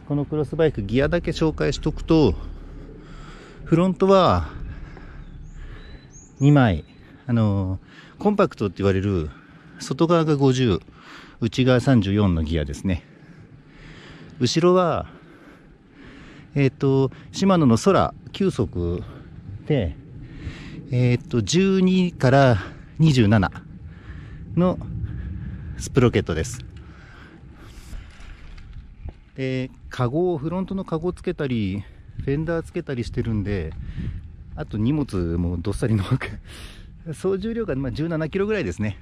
このクロスバイクギアだけ紹介しとくと、フロントは2枚、コンパクトって言われる外側が50、内側34のギアですね。後ろはシマノの空9速で12から27のスプロケットです。で、フロントのカゴつけたりフェンダーつけたりしてるんで、あと荷物もどっさりの総重量が17キロぐらいですね。